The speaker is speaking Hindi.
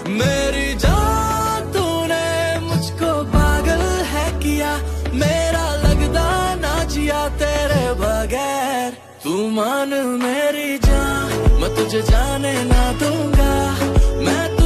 मेरी जान तूने मुझको पागल है किया, मेरा लगदा ना जिया तेरे बगैर। तू मान मेरी जान, मैं तुझे जाने ना दूंगा, मैं